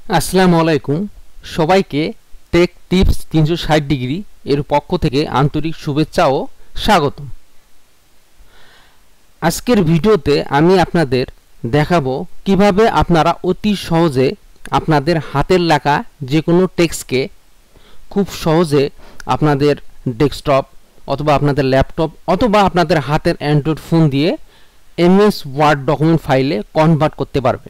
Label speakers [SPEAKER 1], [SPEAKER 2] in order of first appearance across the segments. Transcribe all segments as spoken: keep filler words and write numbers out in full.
[SPEAKER 1] আসসালামু আলাইকুম সবাইকে টেক টিপস তিনশো ষাট ডিগ্রি এর পক্ষ থেকে আন্তরিক শুভেচ্ছা ও স্বাগতম। আজকের ভিডিওতে আমি আপনাদের দেখাবো কিভাবে আপনারা অতি সহজে আপনাদের হাতের লেখা যে কোনো টেক্সটকে খুব সহজে আপনাদের ডেস্কটপ অথবা আপনাদের ল্যাপটপ অথবা আপনাদের হাতের অ্যান্ড্রয়েড ফোন দিয়ে এমএস ওয়ার্ড ডকুমেন্ট ফাইলে কনভার্ট করতে পারবেন।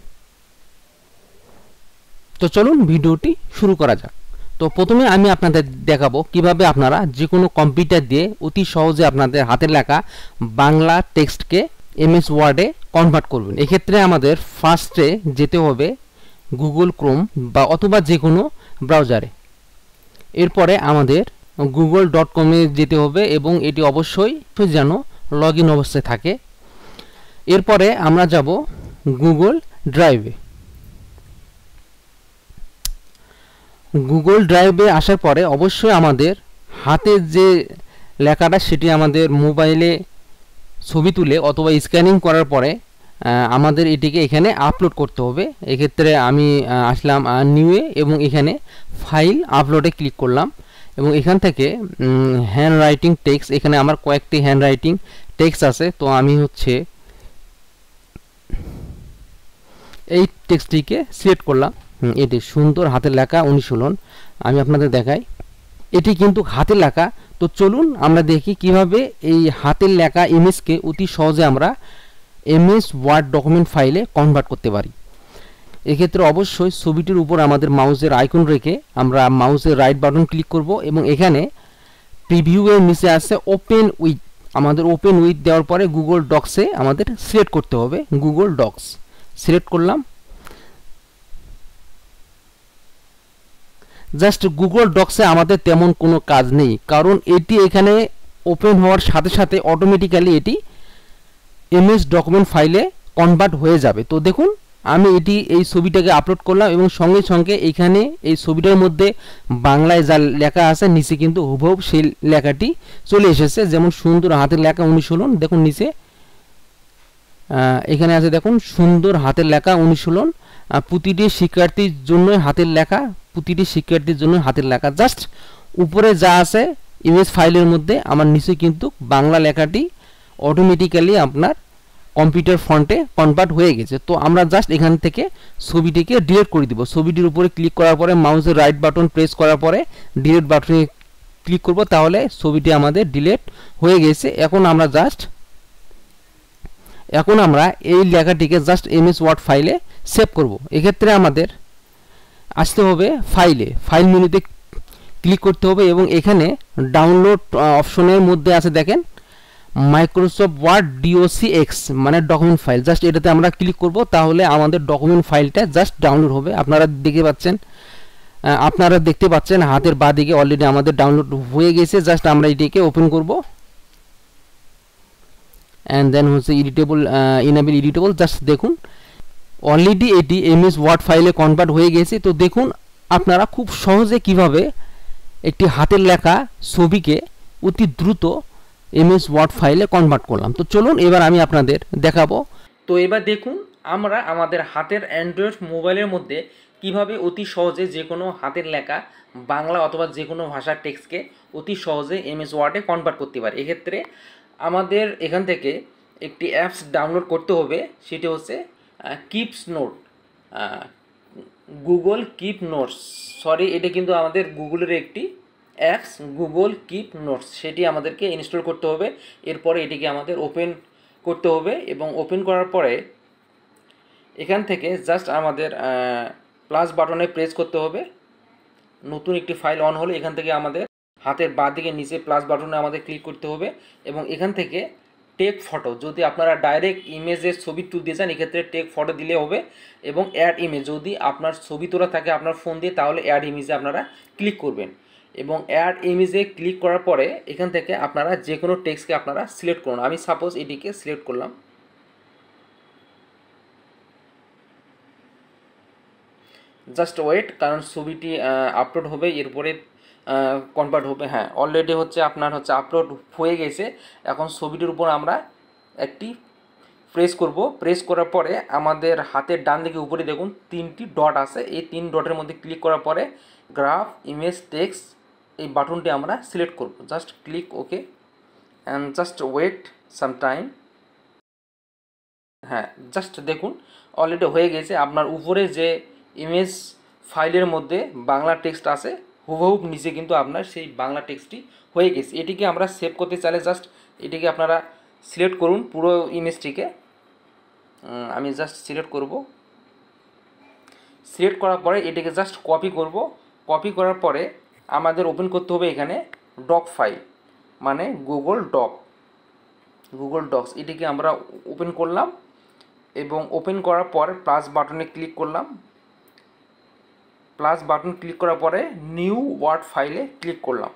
[SPEAKER 1] তো চলুন ভিডিওটি শুরু করা যাক। তো প্রথমে আমি আপনাদের দেখাবো কিভাবে আপনারা যে কোনো কম্পিউটার দিয়ে অতি সহজে আপনাদের হাতের লেখা বাংলা টেক্সটকে এমএস ওয়ার্ডে কনভার্ট করবেন। এক্ষেত্রে আমাদের ফার্স্টে যেতে হবে গুগল ক্রোম বা অথবা যে কোনো ব্রাউজারে। এরপরে আমাদের গুগল ডট কমে যেতে হবে এবং এটি অবশ্যই যেন লগ ইন অবস্থায় থাকে। এরপরে আমরা যাব গুগল ড্রাইভে। গুগল ড্রাইভে আসার পরে অবশ্যই আমাদের হাতের যে লেখাটা সেটি আমাদের মোবাইলে ছবি তুলে অথবা স্ক্যানিং করার পরে আমাদের এটিকে এখানে আপলোড করতে হবে। এক্ষেত্রে আমি আসলাম নিউয়ে এবং এখানে ফাইল আপলোডে ক্লিক করলাম এবং এখান থেকে হ্যান্ড রাইটিং টেক্সট, এখানে আমার কয়েকটি হ্যান্ড রাইটিং টেক্সট আছে। তো আমি হচ্ছে এই টেক্সটটিকে সিলেক্ট করলাম। এটি সুন্দর হাতের লেখা অনুশীলন আমি আপনাদের দেখাই। এটি কিন্তু হাতের লেখা। তো চলুন আমরা দেখি কিভাবে এই হাতের লেখা ইমেজকে অতি সহজে আমরা এমএস ওয়ার্ড ডকুমেন্ট ফাইলে কনভার্ট করতে পারি। এক্ষেত্রে অবশ্যই ছবিটির উপর আমাদের মাউসের আইকন রেখে আমরা মাউসের রাইট বাটন ক্লিক করব এবং এখানে প্রিভিউয়ের নিচে আছে ওপেন উইথ, আমাদের ওপেন উইথ দেওয়ার পরে গুগল ডক্সে আমাদের সিলেক্ট করতে হবে। গুগল ডক্স সিলেক্ট করলাম। জাস্ট গুগল ডক্সে আমাদের তেমন কোনো কাজ নেই, কারণ এটি এখানে ওপেন হওয়ার সাথে সাথে অটোমেটিক্যালি এটি এমএস ডকুমেন্ট ফাইলে কনভার্ট হয়ে যাবে। তো দেখুন আমি এটি এই ছবিটাকে আপলোড করলাম এবং সঙ্গে সঙ্গে এখানে এই ছবিটার মধ্যে বাংলায় যা লেখা আছে নিচে কিন্তু হুবহু সেই লেখাটি চলে এসেছে। যেমন সুন্দর হাতের লেখা অনুশীলন, দেখুন নিচে এখানে আছে, দেখুন সুন্দর হাতের লেখা অনুশীলন, প্রতিটি শিক্ষার্থীর জন্য হাতের লেখা, প্রতিটি শিক্ষার্থীর জন্য হাতের লেখা। জাস্ট উপরে যা আছে ইমেজ ফাইলের মধ্যে আমার নিচে কিন্তু বাংলা লেখাটি অটোমেটিক্যালি আপনার কম্পিউটার ফন্টে কনভার্ট হয়ে গেছে। তো আমরা জাস্ট এখান থেকে ছবিটিকে ডিলিট করে দিব। ছবিটির উপরে ক্লিক করার পরে মাউসের রাইট বাটন প্রেস করার পরে ডিলিট বাটনে ক্লিক করব, তাহলে ছবিটি আমাদের ডিলিট হয়ে গেছে। এখন আমরা জাস্ট এখন আমরা এই লেখাটিকে জাস্ট এমএস ওয়ার্ড ফাইলে সেভ করব। এক্ষেত্রে আমাদের আসতে হবে ফাইলে, ফাইল মেনুতে ক্লিক করতে হবে এবং এখানে ডাউনলোড অপশনের মধ্যে আছে দেখেন মাইক্রোসফট ওয়ার্ড ডিওসি এক্স মানে ডকুমেন্ট ফাইল। জাস্ট এটাতে আমরা ক্লিক করব, তাহলে আমাদের ডকুমেন্ট ফাইলটা জাস্ট ডাউনলোড হবে। আপনারা দেখতে পাচ্ছেন আপনারা দেখতে পাচ্ছেন হাতের বাঁ দিকে অলরেডি আমাদের ডাউনলোড হয়ে গেছে। জাস্ট আমরা এটিকে ওপেন করব অ্যান্ড দেন হচ্ছে এডিটেবল, ইনেবল এডিটেবল। জাস্ট দেখুন অলরেডি এটি এমএস ওয়ার্ড ফাইলে কনভার্ট হয়ে গেছে। তো দেখুন আপনারা খুব সহজে কিভাবে একটি হাতের লেখা ছবিকে অতি দ্রুত এমএস ওয়ার্ড ফাইলে কনভার্ট করলাম। তো চলুন এবার আমি আপনাদের দেখাবো। তো এবার দেখুন আমরা আমাদের হাতের অ্যান্ড্রয়েড মোবাইলের মধ্যে কিভাবে অতি সহজে যে কোনো হাতের লেখা বাংলা অথবা যে কোনো ভাষার টেক্সটকে অতি সহজে এমএস ওয়ার্ডে কনভার্ট করতে পারি। এক্ষেত্রে আমাদের এখান থেকে একটি অ্যাপস ডাউনলোড করতে হবে, সেটি হচ্ছে keeps note, Google Keep notes, sorry এটা কিন্তু আমাদের গুগলের একটি অ্যাপস গুগল কিপ নোটস, সেটি আমাদেরকে ইনস্টল করতে হবে। এরপরে এটিকে আমাদের ওপেন করতে হবে এবং ওপেন করার পরে এখান থেকে জাস্ট আমাদের প্লাস বাটনে প্রেস করতে হবে। নতুন একটি ফাইল অন হলে এখান থেকে আমাদের হাতের বাঁ দিকে নিচে প্লাস বাটনে আমাদের ক্লিক করতে হবে এবং এখান থেকে টেক ফটো, যদি আপনারা ডাইরেক্ট ইমেজের ছবি তুলতে চান এক্ষেত্রে টেক ফটো দিলে হবে এবং অ্যাড ইমেজ, যদি আপনার ছবি তোলা থাকে আপনার ফোন দিয়ে তাহলে অ্যাড ইমেজে আপনারা ক্লিক করবেন এবং অ্যাড ইমেজে ক্লিক করার পরে এখান থেকে আপনারা যে কোনো টেক্সটকে আপনারা সিলেক্ট করুন। আমি সাপোজ এটিকে সিলেক্ট করলাম। জাস্ট ওয়েট, কারণ ছবিটি আপলোড হবে এরপরে কনভার্ট হবে। হ্যাঁ অলরেডি হচ্ছে আপনার হচ্ছে আপলোড হয়ে গেছে। এখন ছবিটির উপর আমরা একটি প্রেস করব। প্রেস করার পরে আমাদের হাতের ডান দিকে উপরে দেখুন তিনটি ডট আছে, এই তিন ডটের মধ্যে ক্লিক করার পরে গ্রাফ ইমেজ টেক্সট এই বাটনটি আমরা সিলেক্ট করব। Just click okay and just wait some time. হ্যাঁ, জাস্ট দেখুন অলরেডি হয়ে গেছে। আপনার উপরে যে ইমেজ ফাইলের মধ্যে বাংলা টেক্সট আছে হুবহুব নিচে কিন্তু আপনার সেই বাংলা টেক্সটটি হয়ে গেছে। এটিকে আমরা সেভ করতে চাইলে জাস্ট এটিকে আপনারা সিলেক্ট করুন পুরো ইমেজটিকে। আমি জাস্ট সিলেক্ট করব। সিলেক্ট করার পরে এটিকে জাস্ট কপি করব। কপি করার পরে আমাদের ওপেন করতে হবে এখানে ডক ফাইল, মানে গুগল ডক, গুগল ডক্স। এটিকে আমরা ওপেন করলাম এবং ওপেন করার পর প্লাস বাটনে ক্লিক করলাম। প্লাস বাটন ক্লিক করার পরে নিউ ওয়ার্ড ফাইলে ক্লিক করলাম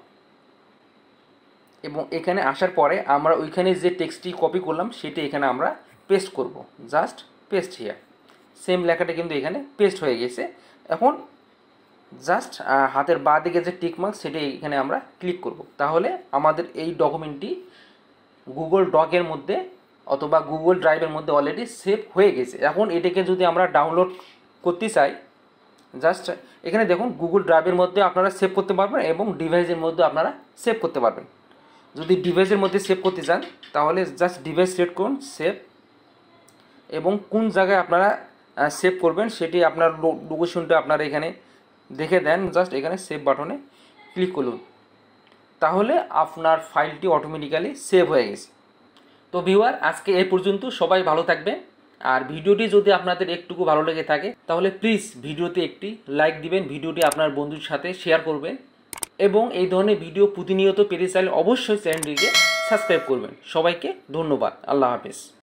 [SPEAKER 1] এবং এখানে আসার পরে আমরা ওইখানে যে টেক্সটটি কপি করলাম সেটি এখানে আমরা পেস্ট করব। Just paste here. সেম লেখাটা কিন্তু এখানে পেস্ট হয়ে গেছে। এখন জাস্ট হাতের বাঁ দিকে যে টিক মার্ক সেটি এখানে আমরা ক্লিক করব। তাহলে আমাদের এই ডকুমেন্টটি গুগল ডকের মধ্যে অথবা গুগল ড্রাইভের মধ্যে অলরেডি সেভ হয়ে গেছে। এখন এটাকে যদি আমরা ডাউনলোড করতে চাই, জাস্ট এখানে দেখুন গুগল ড্রাইভের মধ্যে আপনারা সেভ করতে পারবেন এবং ডিভাইসের মধ্যে আপনারা সেভ করতে পারবেন। যদি ডিভাইসের মধ্যে সেভ করতে চান তাহলে জাস্ট ডিভাইস সিলেক্ট করুন, সেভ, এবং কোন জায়গায় আপনারা সেভ করবেন সেটি আপনার লোকেশনটা আপনারা এখানে দেখে দেন। জাস্ট এখানে সেভ বাটনে ক্লিক করুন, তাহলে আপনার ফাইলটি অটোমেটিক্যালি সেভ হয়ে গেছে। তো ভিউয়ার, আজকে এই পর্যন্ত। সবাই ভালো থাকবেন। আর ভিডিওটি যদি আপনাদের একটুকু ভালো লেগে থাকে তাহলে প্লিজ ভিডিওতে একটি লাইক দিবেন, ভিডিওটি আপনার বন্ধুর সাথে শেয়ার করবেন এবং এই ধরনের ভিডিও প্রতিনিয়ত পেতে চাইলে অবশ্যই চ্যানেলটিকে সাবস্ক্রাইব করবেন। সবাইকে ধন্যবাদ। আল্লাহ হাফেজ।